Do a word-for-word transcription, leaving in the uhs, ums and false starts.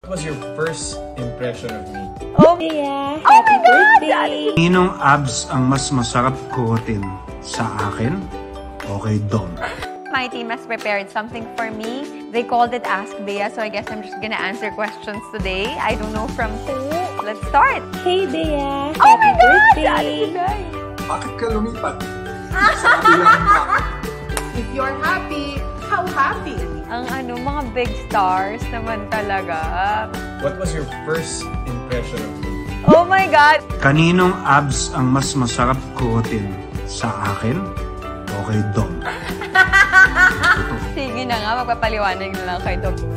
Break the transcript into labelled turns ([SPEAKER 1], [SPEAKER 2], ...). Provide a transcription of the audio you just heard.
[SPEAKER 1] What was your first impression of me?
[SPEAKER 2] Oh, yeah. Happy oh birthday!
[SPEAKER 3] Ninong abs ang mas masarap kurutin? Sa akin? Okay, Dom.
[SPEAKER 4] My team has prepared something for me. They called it Ask Bea, so I guess I'm just gonna answer questions today. I don't know from who. Let's start!
[SPEAKER 2] Hey, Bea! Happy
[SPEAKER 4] oh my
[SPEAKER 2] birthday!
[SPEAKER 4] God!
[SPEAKER 5] Bakit ka lumipat? Sabi lang ba?
[SPEAKER 6] If you're happy, how happy?
[SPEAKER 4] Ang ano, mga big stars naman talaga.
[SPEAKER 1] What was your first impression of me?
[SPEAKER 4] Oh my God!
[SPEAKER 3] Kaninong abs ang mas masarap kurutin? Sa akin? Okay, Dom.
[SPEAKER 4] Sige na nga, magpapaliwanag na lang kay Dom.